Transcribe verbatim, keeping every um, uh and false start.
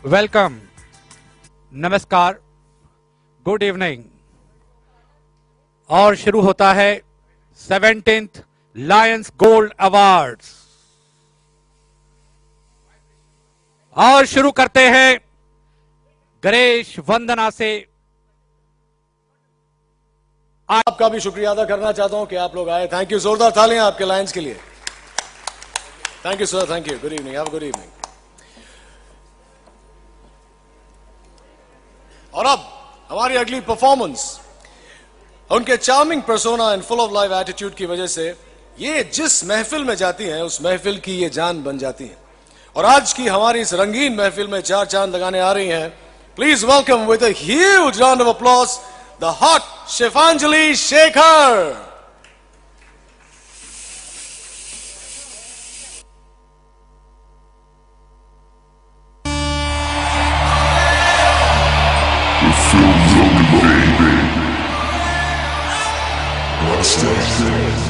Welcome, नमस्कार, good evening. और शुरू होता है सेवेंटीन्थ लायंस गोल्ड अवार्ड्स। और शुरू करते हैं गणेश वंदना से। आपका भी शुक्रिया अदा करना चाहता हूं कि आप लोग आए। थैंक यू, जोरदार तालियां आपके लायंस के लिए। Thank you sir, thank you. Good evening, have a good evening. और अब हमारी अगली परफॉर्मेंस, उनके charming persona and full of life attitude की वजह से ये जिस महफिल में जाती हैं उस महफिल की ये जान बन जाती हैं। और आज की हमारी इस रंगीन महफिल में चार चांद लगाने आ रही हैं। Please welcome with a huge round of applause the hot Shifanjali Shekhar. Stay.